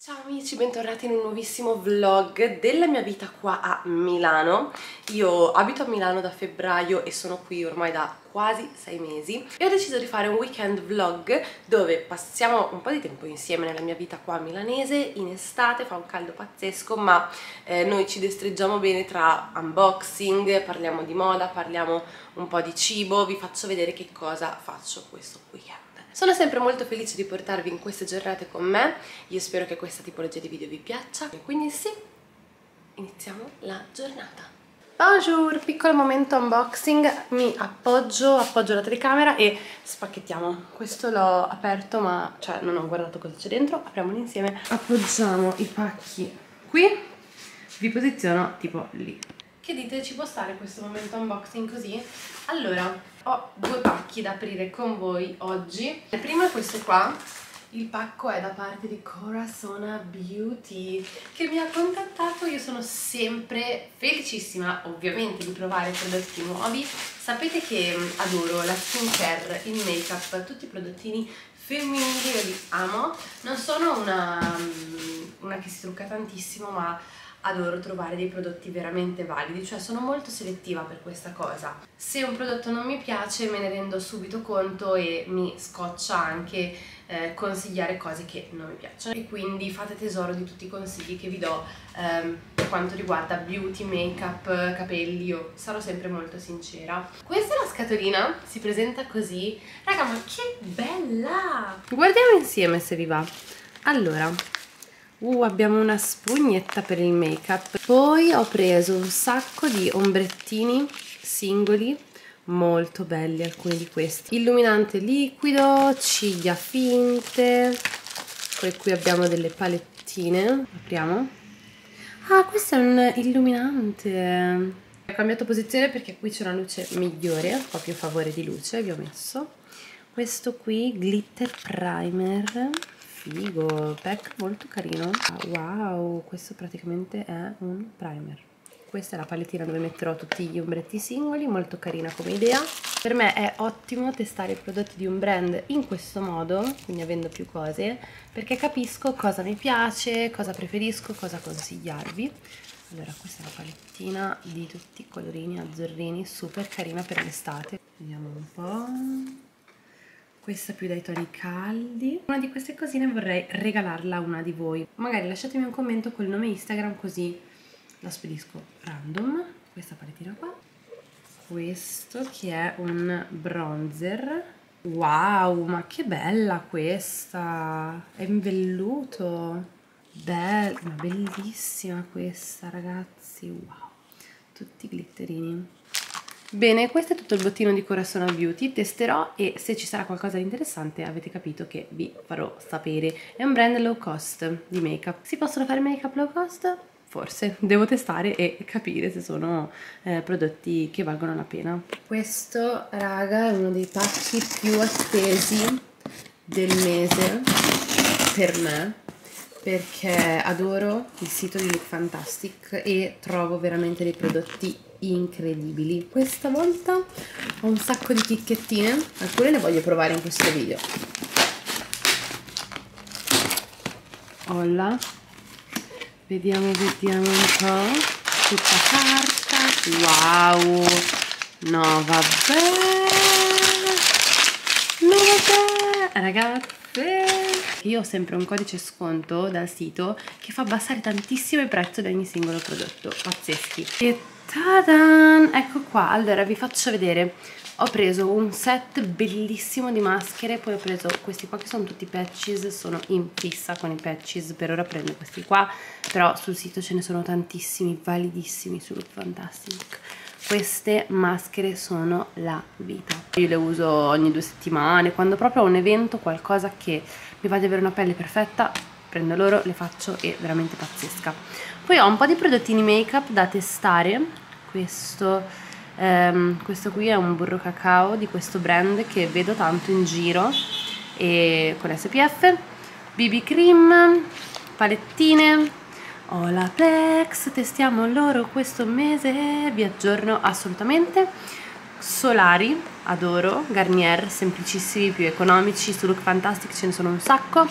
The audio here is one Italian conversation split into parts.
Ciao amici, bentornati in un nuovissimo vlog della mia vita qua a Milano. Io abito a Milano da febbraio e sono qui ormai da quasi 6 mesi e ho deciso di fare un weekend vlog dove passiamo un po' di tempo insieme nella mia vita qua milanese. In estate fa un caldo pazzesco, ma noi ci destreggiamo bene tra unboxing, parliamo di moda, parliamo un po' di cibo, vi faccio vedere che cosa faccio questo weekend. Sono sempre molto felice di portarvi in queste giornate con me, io spero che questa tipologia di video vi piaccia e quindi sì, iniziamo la giornata. Bonjour, piccolo momento unboxing, mi appoggio la telecamera e spacchettiamo. Questo l'ho aperto ma cioè non ho guardato cosa c'è dentro, apriamolo insieme. Appoggiamo i pacchi qui, vi posiziono tipo lì. Che dite, ci può stare questo momento unboxing così? Allora, ho due pacchi da aprire con voi oggi. Il primo è questo qua, il pacco è da parte di Corazona Beauty che mi ha contattato. Io sono sempre felicissima ovviamente di provare prodotti nuovi. Sapete che adoro la skincare, il make up, tutti i prodottini femminili, io li amo. Non sono una che si trucca tantissimo, ma adoro trovare dei prodotti veramente validi, cioè sono molto selettiva per questa cosa. Se un prodotto non mi piace me ne rendo subito conto e mi scoccia anche consigliare cose che non mi piacciono, e quindi fate tesoro di tutti i consigli che vi do per quanto riguarda beauty, make up, capelli. Io sarò sempre molto sincera. Questa è la scatolina, si presenta così. Raga, ma che bella! Guardiamo insieme se vi va. Allora, abbiamo una spugnetta per il make up. Poi ho preso un sacco di ombrettini singoli, molto belli alcuni di questi. Illuminante liquido, ciglia finte. Poi qui abbiamo delle palettine. Apriamo. Ah, questo è un illuminante. Ho cambiato posizione perché qui c'è una luce migliore, un po' più a favore di luce vi ho messo. Questo qui, glitter primer. Figo, pack molto carino. Wow, questo praticamente è un primer. Questa è la palettina dove metterò tutti gli ombretti singoli, molto carina come idea. Per me è ottimo testare i prodotti di un brand in questo modo, quindi avendo più cose, perché capisco cosa mi piace, cosa preferisco, cosa consigliarvi. Allora, questa è la palettina di tutti i colorini azzurrini, super carina per l'estate. Vediamo un po'. Questa più dai toni caldi. Una di queste cosine vorrei regalarla a una di voi. Magari lasciatemi un commento col nome Instagram così la spedisco random. Questa palettina qua. Questo che è un bronzer. Wow, ma che bella questa! È in velluto. Bella, ma bellissima questa, ragazzi. Wow, tutti glitterini. Bene, questo è tutto il bottino di Corazona Beauty. Testerò e se ci sarà qualcosa di interessante avete capito che vi farò sapere. È un brand low cost di make up. Si possono fare make up low cost? Forse, devo testare e capire se sono prodotti che valgono la pena. Questo, raga, è uno dei pacchi più attesi del mese per me, perché adoro il sito di Look Fantastic e trovo veramente dei prodotti incredibili. Questa volta ho un sacco di chicchettine, alcune le voglio provare in questo video. Olla, vediamo un po'. Tutta carta. Wow, no vabbè, ragazzi, io ho sempre un codice sconto dal sito che fa abbassare tantissimo il prezzo di ogni singolo prodotto, pazzeschi. E tadan! Ecco qua, allora vi faccio vedere. Ho preso un set bellissimo di maschere, poi ho preso questi qua che sono tutti patches, sono in fissa con i patches, per ora prendo questi qua, però sul sito ce ne sono tantissimi, validissimi su Look Fantastic. Queste maschere sono la vita. Io le uso ogni 2 settimane, quando proprio ho un evento, qualcosa che mi va di avere una pelle perfetta, prendo loro, le faccio, è veramente pazzesca. Poi ho un po' di prodottini make up da testare. Questo qui è un burro cacao di questo brand che vedo tanto in giro, e con SPF, BB cream, palettine. Olaplex, testiamo loro questo mese, vi aggiorno assolutamente. Solari, adoro, Garnier, semplicissimi, più economici, su Look Fantastic ce ne sono un sacco.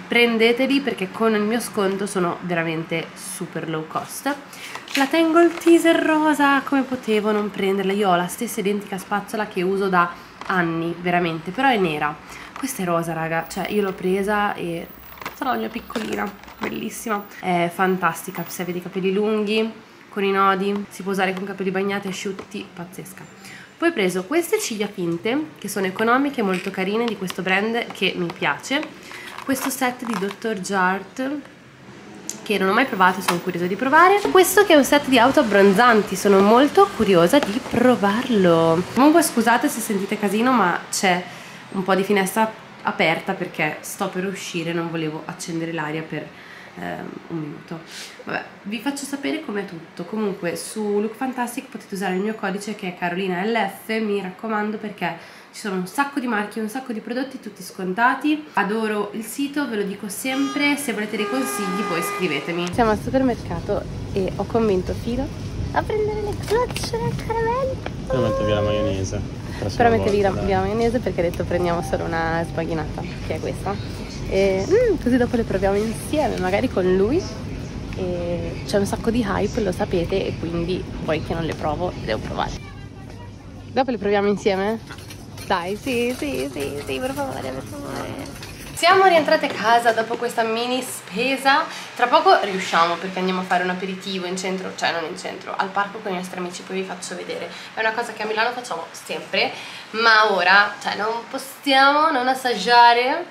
prendeteli perché con il mio sconto sono veramente super low cost. La Tangle Teaser rosa, come potevo non prenderla? Io ho la stessa identica spazzola che uso da anni, veramente, però è nera. Questa è rosa, raga, cioè io l'ho presa e sarà la mia piccolina, bellissima. È fantastica, se avete i capelli lunghi, con i nodi, si può usare con capelli bagnati, asciutti, pazzesca. Poi ho preso queste ciglia finte, che sono economiche, molto carine, di questo brand che mi piace. Questo set di Dr. Jart', che non ho mai provato e sono curiosa di provare. Questo che è un set di auto abbronzanti, sono molto curiosa di provarlo. Comunque scusate se sentite casino, ma c'è un po' di finestra aperta perché sto per uscire, non volevo accendere l'aria per un minuto. Vabbè, vi faccio sapere com'è tutto. Comunque su Look Fantastic potete usare il mio codice che è CarolinaLF, mi raccomando, perché ci sono un sacco di marchi, un sacco di prodotti, tutti scontati. Adoro il sito, ve lo dico sempre. Se volete dei consigli poi scrivetemi. Siamo al supermercato e ho convinto Filo a prendere le gocciole al caramello. Però metto via la maionese. Però mette via la maionese perché ha detto prendiamo solo una spaghinata, che è questa. E, così dopo le proviamo insieme, magari con lui. C'è un sacco di hype, lo sapete, e quindi poi che non le provo, le devo provare. Dopo le proviamo insieme? Dai, sì, per favore. Siamo rientrate a casa dopo questa mini spesa. Tra poco riusciamo perché andiamo a fare un aperitivo in centro, cioè non in centro, al parco con i nostri amici, poi vi faccio vedere. È una cosa che a Milano facciamo sempre, ma ora, cioè, non possiamo non assaggiare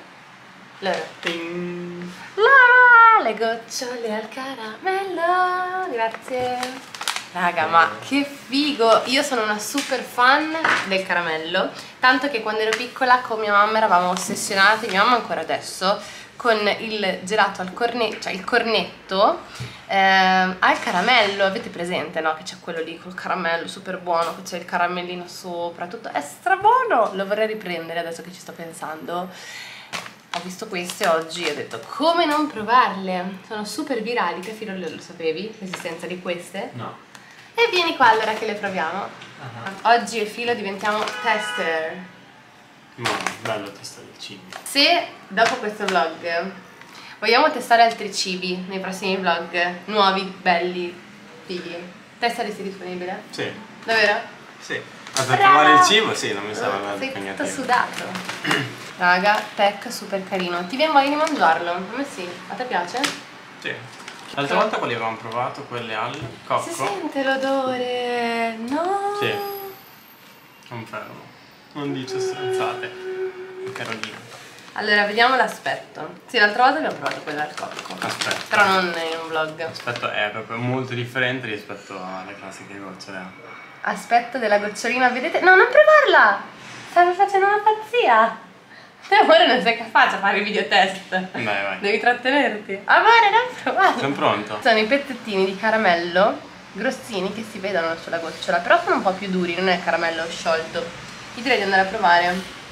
le gocciole al caramello. Grazie. Raga, ma che figo! Io sono una super fan del caramello, tanto che quando ero piccola con mia mamma eravamo ossessionate, mia mamma ancora adesso, con il gelato al cornetto, cioè il cornetto al caramello. Avete presente, no? Che c'è quello lì col caramello super buono, che c'è il caramellino sopra, tutto è strabuono! Lo vorrei riprendere adesso che ci sto pensando. Ho visto queste oggi e ho detto come non provarle? Sono super virali, che Filo lo sapevi? L'esistenza di queste? No. E vieni qua allora che le proviamo. Oggi il Filo diventiamo tester. Ma bello testare il cibo. Se dopo questo vlog vogliamo testare altri cibi nei prossimi vlog, nuovi, belli, fighi, te saresti disponibile? Sì. Davvero? Sì. Ma per provare il cibo sì, non mi stava sei tutto sudato. Raga, tech super carino. Ti viene voglia di mangiarlo? A me sì. A te piace? Sì. L'altra volta quali avevamo provato? Quelle al cocco? Si sente l'odore. No. Sì. Confermo. Non dice stronzate. Carolina. Allora, vediamo l'aspetto. Sì, l'altra volta abbiamo provato quella al cocco. Aspetta. Però non in un vlog. L'aspetto è proprio molto differente rispetto alle classiche gocciole. Aspetto della gocciolina, vedete? No, non provarla! Stai facendo una pazzia! Te, amore, non sei capace a fare i video test. Vai. Devi trattenerti. Amore, non provarla! Sono pronto? Sono i pezzettini di caramello grossini che si vedono sulla gocciola, però sono un po' più duri, non è caramello sciolto. Io direi di andare a provare.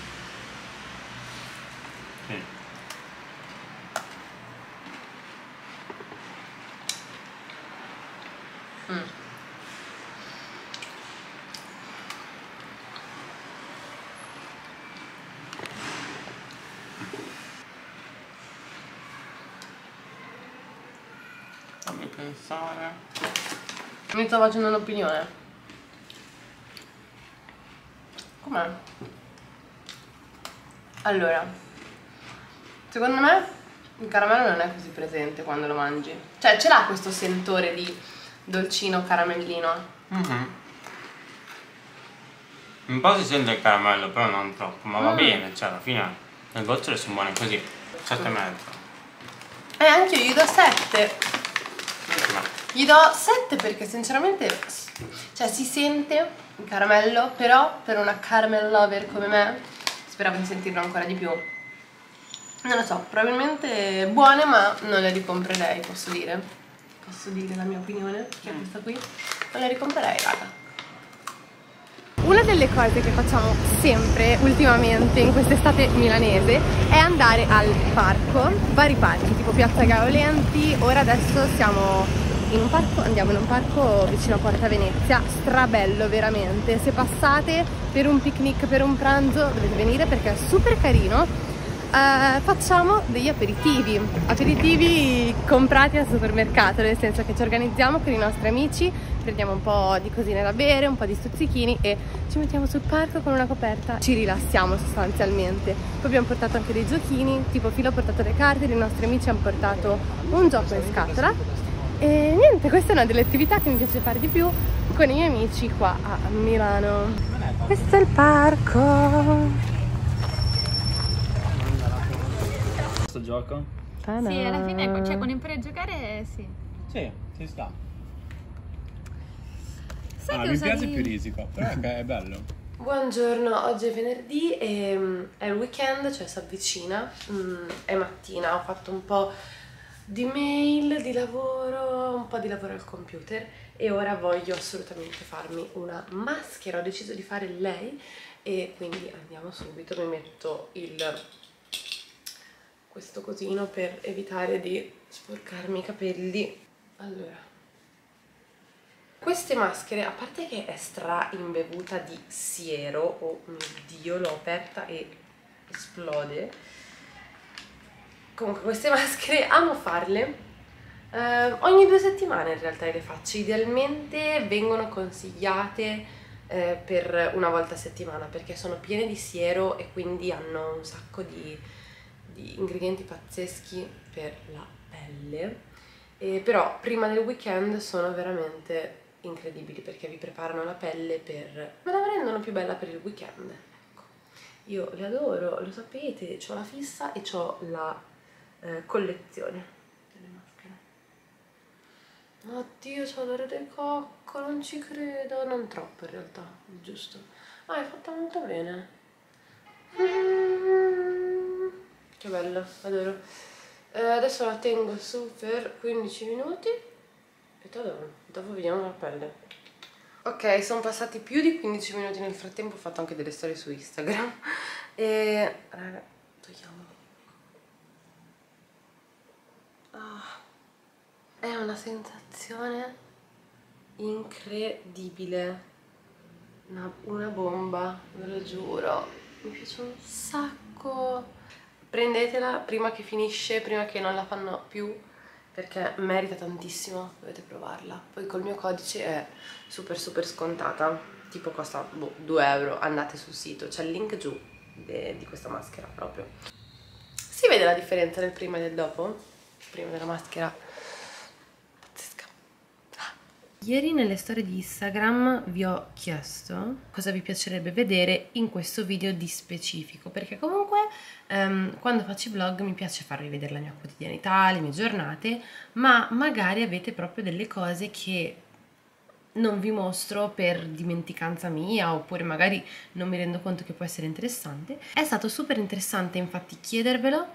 Sì. Fammi pensare. Mi sto facendo un'opinione. Com'è? Allora, secondo me il caramello non è così presente quando lo mangi. Cioè, ce l'ha questo sentore di dolcino caramellino. Un po' si sente il caramello, però non troppo, ma va bene, cioè alla fine le gocciole sono buone così, 7,5. Anche io gli do 7. Gli do 7 perché sinceramente, cioè, si sente il caramello, però per una caramel lover come me speravo di sentirlo ancora di più. Non lo so, probabilmente buone, ma non le ricomprerei, posso dire. Posso dire la mia opinione, che è questa qui. Non le ricomprerei, raga. Una delle cose che facciamo sempre ultimamente in quest'estate milanese è andare al parco, vari parchi, tipo Piazza Gaolenti. Ora adesso siamo in un parco, andiamo in un parco vicino a Porta Venezia, strabello veramente. Se passate per un picnic, per un pranzo, dovete venire perché è super carino. facciamo degli aperitivi comprati al supermercato, nel senso che ci organizziamo con i nostri amici, prendiamo un po' di cosine da bere, un po' di stuzzichini e ci mettiamo sul palco con una coperta, ci rilassiamo sostanzialmente. Poi abbiamo portato anche dei giochini, tipo Filo ha portato le carte, i nostri amici hanno portato un gioco in scatola e niente, questa è una delle attività che mi piace fare di più con i miei amici qua a Milano. Questo è il parco. Gioco? Sì, alla fine, cioè, quando impari a giocare, sì. Sì, ci sta. Sai che mi usavi... piace più risico, però è bello. Buongiorno, oggi è venerdì e è il weekend, cioè si avvicina, è mattina, ho fatto un po' di mail, di lavoro, un po' di lavoro al computer e ora voglio assolutamente farmi una maschera, ho deciso di fare lei e quindi andiamo subito, mi metto questo cosino per evitare di sporcarmi i capelli. Allora, queste maschere, a parte che è stra imbevuta di siero, oh mio Dio, l'ho aperta e esplode. Comunque queste maschere amo farle ogni 2 settimane, in realtà le faccio. Idealmente vengono consigliate per una volta a settimana perché sono piene di siero e quindi hanno un sacco di ingredienti pazzeschi per la pelle, però prima del weekend sono veramente incredibili perché vi preparano la pelle me la rendono più bella per il weekend. Ecco, io le adoro, lo sapete, ho la fissa e ho la collezione delle maschere. Oddio, c'ho l'odore del cocco, non ci credo, non troppo in realtà, giusto. Ah, è fatta molto bene. Che bello, adoro. Adesso la tengo su per 15 minuti e dopo vediamo la pelle. Ok, sono passati più di 15 minuti, nel frattempo ho fatto anche delle storie su Instagram e raga, togliamo. È una sensazione incredibile, una bomba, ve lo giuro, mi piace un sacco. Prendetela prima che finisce, prima che non la fanno più, perché merita tantissimo, dovete provarla. Poi col mio codice è super scontata, tipo costa 2 euro, andate sul sito, c'è il link giù di questa maschera proprio. Si vede la differenza del prima e del dopo? Prima della maschera, pazzesca. Ieri nelle storie di Instagram vi ho chiesto cosa vi piacerebbe vedere in questo video di specifico, perché comunque quando faccio i vlog mi piace farvi vedere la mia quotidianità, le mie giornate, ma magari avete proprio delle cose che non vi mostro per dimenticanza mia, oppure magari non mi rendo conto che può essere interessante. È stato super interessante infatti chiedervelo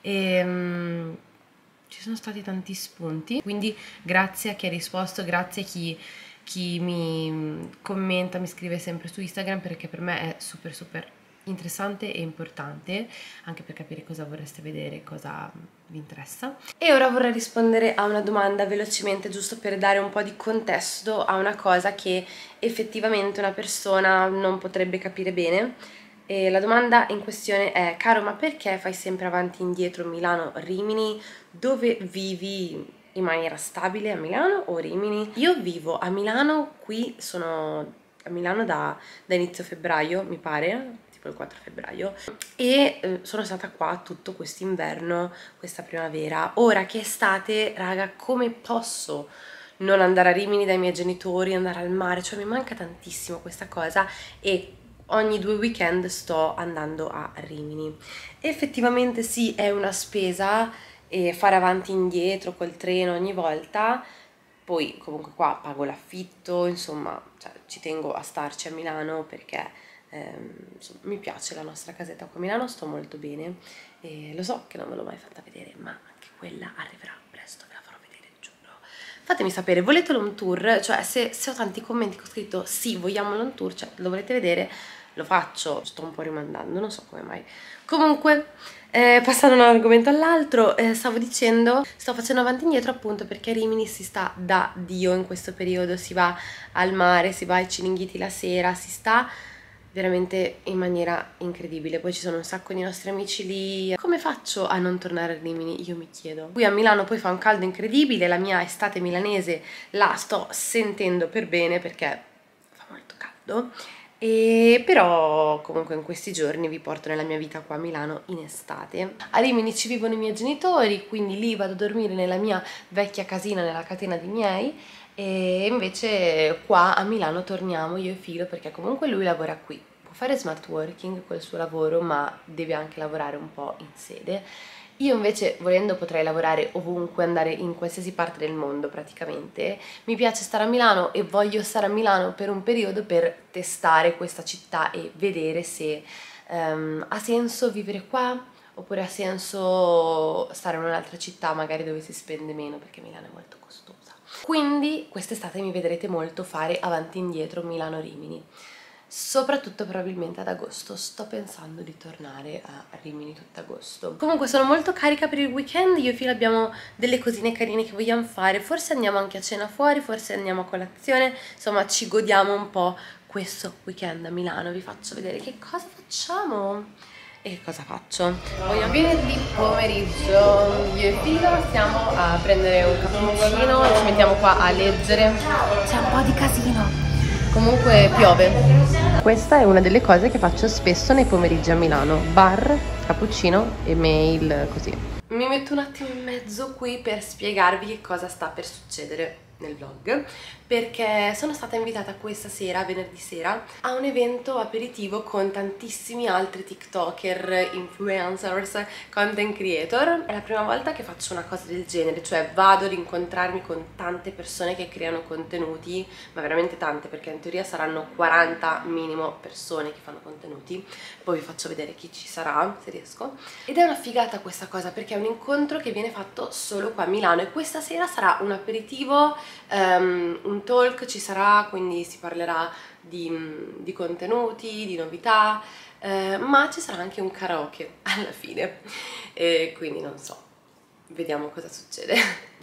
e ci sono stati tanti spunti, quindi grazie a chi ha risposto, grazie a chi mi commenta, mi scrive sempre su Instagram, perché per me è super interessante e importante anche per capire cosa vorreste vedere, cosa vi interessa. E ora vorrei rispondere a una domanda velocemente, giusto per dare un po' di contesto a una cosa che effettivamente una persona non potrebbe capire bene. E la domanda in questione è: caro, ma perché fai sempre avanti e indietro Milano-Rimini? Dove vivi in maniera stabile, a Milano o Rimini? Io vivo a Milano, qui sono a Milano da inizio febbraio, mi pare, tipo il 4 febbraio, e sono stata qua tutto quest'inverno, questa primavera. Ora che è estate, raga, come posso non andare a Rimini dai miei genitori, andare al mare? Cioè mi manca tantissimo questa cosa e ogni 2 weekend sto andando a Rimini. Effettivamente sì, è una spesa e fare avanti e indietro col treno ogni volta. Poi comunque qua pago l'affitto, insomma, cioè, ci tengo a starci a Milano perché insomma, mi piace la nostra casetta qua a Milano, sto molto bene e lo so che non ve l'ho mai fatta vedere, ma anche quella arriverà presto, ve la farò vedere, giuro. Fatemi sapere, volete l'home tour? Cioè se ho tanti commenti che ho scritto sì, vogliamo l'home tour, cioè lo volete vedere, lo faccio, sto un po' rimandando, non so come mai. Comunque, passando da un argomento all'altro, stavo dicendo, sto facendo avanti e indietro appunto perché a Rimini si sta da Dio in questo periodo, si va al mare, si va ai Ciringhiti la sera, si sta veramente in maniera incredibile. Poi ci sono un sacco di nostri amici lì. Come faccio a non tornare a Rimini? Io mi chiedo. Qui a Milano poi fa un caldo incredibile, la mia estate milanese la sto sentendo per bene perché fa molto caldo. E però comunque in questi giorni vi porto nella mia vita qua a Milano in estate. A Rimini ci vivono i miei genitori, quindi lì vado a dormire nella mia vecchia casina, nella catena dei miei, e invece qua a Milano torniamo io e Filo perché comunque lui lavora qui. Può fare smart working col suo lavoro, ma deve anche lavorare un po' in sede. Io invece, volendo, potrei lavorare ovunque, andare in qualsiasi parte del mondo praticamente. Mi piace stare a Milano e voglio stare a Milano per un periodo per testare questa città e vedere se ha senso vivere qua oppure ha senso stare in un'altra città magari dove si spende meno, perché Milano è molto costosa. Quindi quest'estate mi vedrete molto fare avanti e indietro Milano-Rimini. Soprattutto probabilmente ad agosto, sto pensando di tornare a Rimini tutto agosto. Comunque sono molto carica per il weekend, io e Filo abbiamo delle cosine carine che vogliamo fare, forse andiamo anche a cena fuori, forse andiamo a colazione, insomma ci godiamo un po' questo weekend a Milano. Vi faccio vedere che cosa facciamo e che cosa faccio. Venerdì pomeriggio io e Filo stiamo a prendere un cappuccino e ci mettiamo qua a leggere. C'è un po' di casino. Comunque piove. Questa è una delle cose che faccio spesso nei pomeriggi a Milano. Bar, cappuccino e mail, così. Mi metto un attimo in mezzo qui per spiegarvi che cosa sta per succedere nel vlog, perché sono stata invitata questa sera, venerdì sera, a un evento aperitivo con tantissimi altri tiktoker, influencers, content creator. È la prima volta che faccio una cosa del genere, cioè vado ad incontrarmi con tante persone che creano contenuti, ma veramente tante, perché in teoria saranno 40 minimo persone che fanno contenuti. Poi vi faccio vedere chi ci sarà, se riesco. Ed è una figata questa cosa, perché è un incontro che viene fatto solo qua a Milano, e questa sera sarà un aperitivo, un talk ci sarà, quindi si parlerà di contenuti, di novità, ma ci sarà anche un karaoke alla fine, e quindi non so, vediamo cosa succede.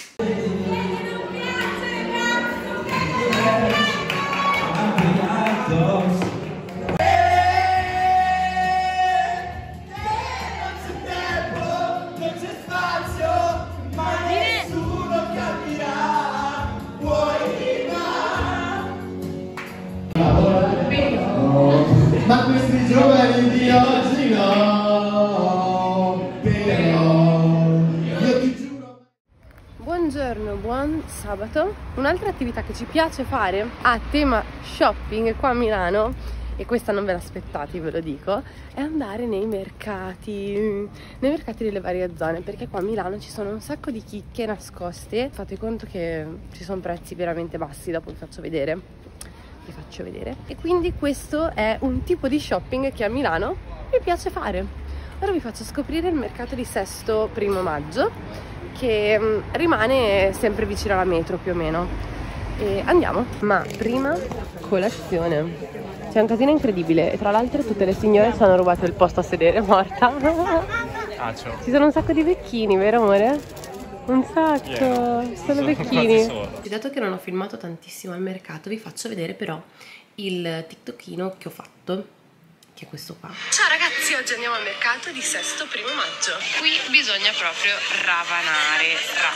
Ma questi giovani di oggi no, però io ti giuro. Buongiorno, buon sabato. Un'altra attività che ci piace fare a tema shopping qua a Milano, e questa non ve l'aspettate, ve lo dico, è andare nei mercati delle varie zone, perché qua a Milano ci sono un sacco di chicche nascoste. Fate conto che ci sono prezzi veramente bassi, dopo vi faccio vedere. E quindi questo è un tipo di shopping che a Milano mi piace fare. Ora vi faccio scoprire il mercato di Sesto Primo Maggio, che rimane sempre vicino alla metro più o meno, e andiamo. Ma prima colazione. C'è un casino incredibile, e tra l'altro tutte le signore ci hanno rubato il posto a sedere, morta. Ci sono un sacco di vecchini, vero amore? Un sacco, sono vecchini. Dato che non ho filmato tantissimo al mercato, vi faccio vedere però il tiktokino che ho fatto, che è questo qua. Ciao ragazzi, oggi andiamo al mercato di Sesto Primo Maggio. Qui bisogna proprio ravanare,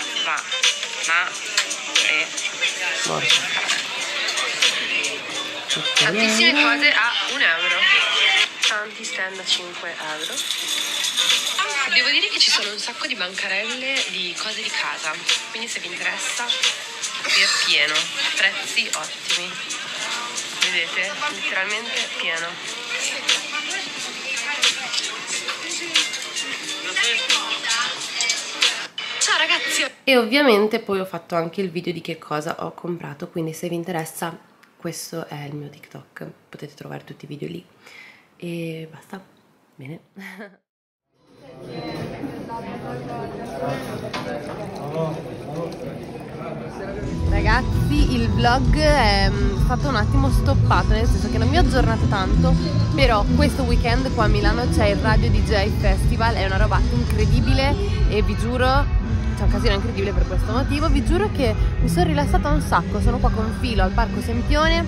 tantissime cose a €1, tanti stand a €5. Devo dire che ci sono un sacco di bancarelle di cose di casa, quindi se vi interessa qui è pieno, prezzi ottimi, vedete? Letteralmente pieno. Ciao ragazzi! E ovviamente poi ho fatto anche il video di che cosa ho comprato, quindi se vi interessa questo è il mio TikTok, potete trovare tutti i video lì. E basta, bene. Ragazzi, il vlog è stato un attimo stoppato, nel senso che non vi ho aggiornato tanto, però questo weekend qua a Milano c'è il Radio DJ Festival, è una roba incredibile e vi giuro, c'è un casino incredibile per questo motivo, vi giuro che mi sono rilassata un sacco. Sono qua con Filo al Parco Sempione,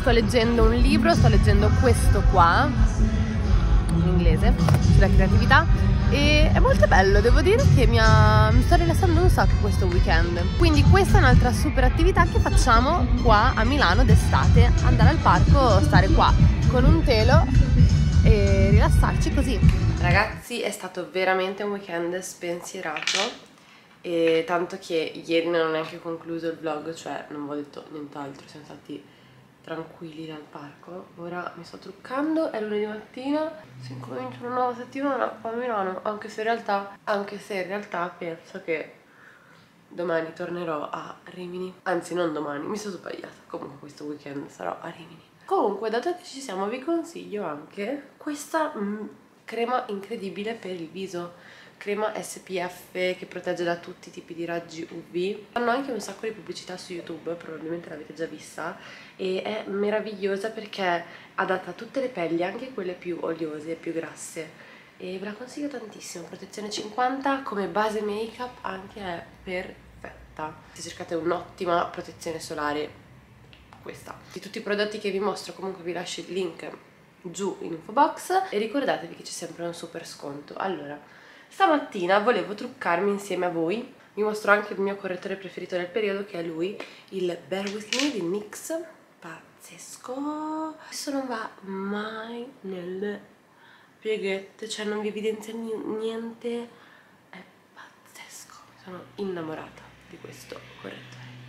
sto leggendo un libro, sto leggendo questo qua, in inglese, sulla creatività, e è molto bello, devo dire che mi sto rilassando un sacco questo weekend. Quindi questa è un'altra super attività che facciamo qua a Milano d'estate, andare al parco, stare qua con un telo e rilassarci così. Ragazzi, è stato veramente un weekend spensierato, e tanto che ieri non ho neanche concluso il vlog, cioè non vi ho detto nient'altro, siamo stati tranquilli dal parco. Ora mi sto truccando, è lunedì mattina, si incomincia una nuova settimana qua a Milano, anche se in realtà penso che domani tornerò a Rimini. Anzi, non domani, mi sono sbagliata, comunque questo weekend sarò a Rimini. Comunque, dato che ci siamo, vi consiglio anche questa crema incredibile per il viso, crema SPF che protegge da tutti i tipi di raggi UV. Fanno anche un sacco di pubblicità su YouTube, probabilmente l'avete già vista, e è meravigliosa perché è adatta a tutte le pelli, anche quelle più oliose e più grasse, e ve la consiglio tantissimo. Protezione 50, come base make up anche è perfetta. Se cercate un'ottima protezione solare, questa. Di tutti i prodotti che vi mostro comunque vi lascio il link giù in info box, e ricordatevi che c'è sempre un super sconto. Allora, stamattina volevo truccarmi insieme a voi, vi mostro anche il mio correttore preferito del periodo, che è lui, il Bare With Me di NYX, pazzesco, questo non va mai nelle pieghette, cioè non vi evidenzia niente, è pazzesco, sono innamorata di questo correttore.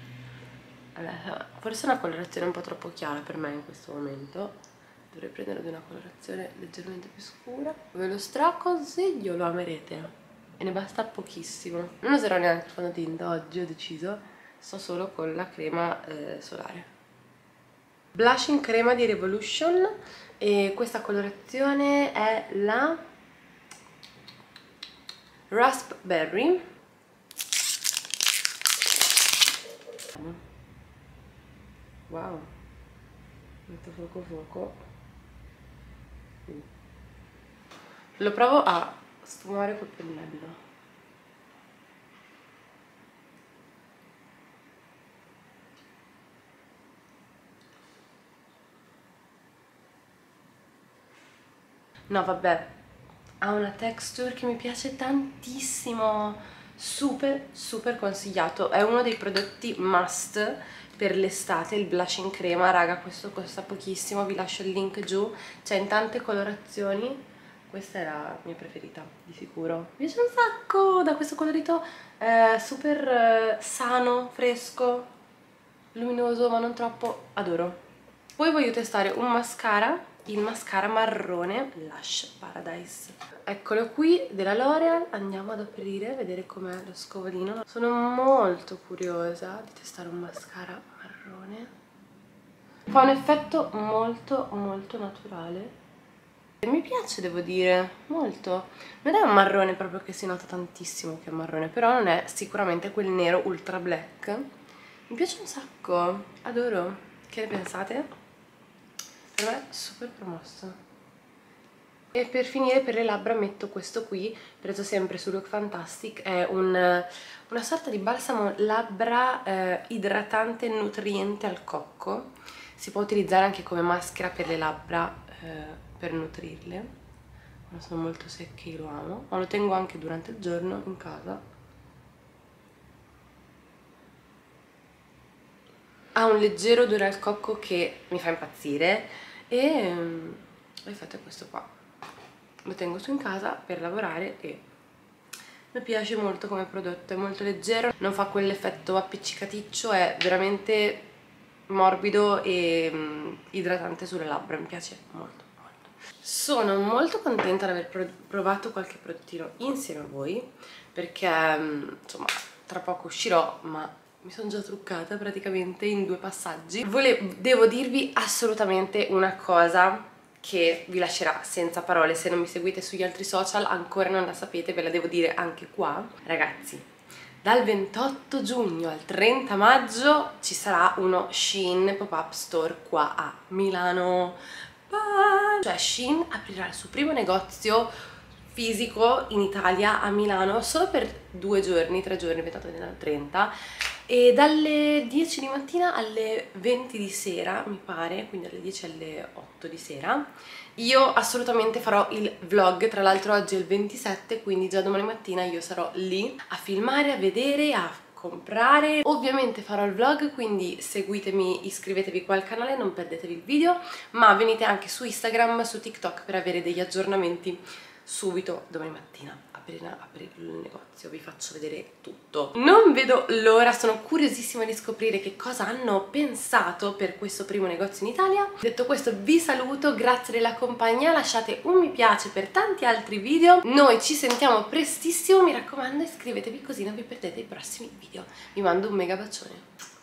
Allora, forse è una colorazione un po' troppo chiara per me in questo momento, dovrei prendere di una colorazione leggermente più scura. Ve lo straconsiglio, lo amerete, e ne basta pochissimo. Non userò neanche il fondotinta oggi, ho deciso, sto solo con la crema solare. Blushing crema di Revolution, e questa colorazione è la Raspberry. Wow, metto fuoco. Lo provo a sfumare col pennello. No, vabbè, ha una texture che mi piace tantissimo, super consigliato. È uno dei prodotti must per l'estate, il blushing crema. Raga, questo costa pochissimo, vi lascio il link giù, c'è in tante colorazioni. Questa è la mia preferita, di sicuro. Mi piace un sacco, da questo colorito super sano, fresco, luminoso ma non troppo, adoro. Poi voglio testare un mascara, il mascara marrone Lush Paradise. Eccolo qui, della L'Oreal. Andiamo ad aprire, vedere com'è lo scovolino. Sono molto curiosa di testare un mascara marrone. Fa un effetto molto naturale. Mi piace, devo dire, molto. Non è un marrone proprio che si nota tantissimo che è marrone, però non è sicuramente quel nero ultra black. Mi piace un sacco, adoro. Che ne pensate? Per me è super promosso. E per finire, per le labbra metto questo qui, preso sempre su Look Fantastic. È una sorta di balsamo labbra idratante nutriente al cocco. Si può utilizzare anche come maschera per le labbra, per nutrirle. Quando sono molto secche io lo amo, ma lo tengo anche durante il giorno in casa. Ha un leggero odore al cocco che mi fa impazzire, e l'effetto è questo qua. Lo tengo su in casa per lavorare e mi piace molto come prodotto, è molto leggero, non fa quell'effetto appiccicaticcio, è veramente morbido e idratante sulle labbra, mi piace molto. Sono molto contenta di aver provato qualche prodottino insieme a voi, perché insomma tra poco uscirò, ma mi sono già truccata praticamente in 2 passaggi. Devo dirvi assolutamente una cosa che vi lascerà senza parole. Se non mi seguite sugli altri social ancora non la sapete, ve la devo dire anche qua. Ragazzi, dal 28 giugno al 30 maggio ci sarà uno Shein pop-up store qua a Milano. Cioè Shein aprirà il suo primo negozio fisico in Italia a Milano solo per 2 giorni, 3 giorni, 28 al 30, e dalle 10 di mattina alle 20 di sera, mi pare, quindi dalle 10 alle 8 di sera, io assolutamente farò il vlog. Tra l'altro oggi è il 27, quindi già domani mattina io sarò lì a filmare, a vedere, a comprare. Ovviamente farò il vlog, quindi seguitemi, iscrivetevi qua al canale, non perdetevi il video, ma venite anche su Instagram, su TikTok per avere degli aggiornamenti subito domani mattina. Appena apri il negozio vi faccio vedere tutto. Non vedo l'ora, sono curiosissima di scoprire che cosa hanno pensato per questo primo negozio in Italia. Detto questo vi saluto, grazie della compagnia, lasciate un mi piace per tanti altri video. Noi ci sentiamo prestissimo, mi raccomando iscrivetevi così non vi perdete i prossimi video. Vi mando un mega bacione.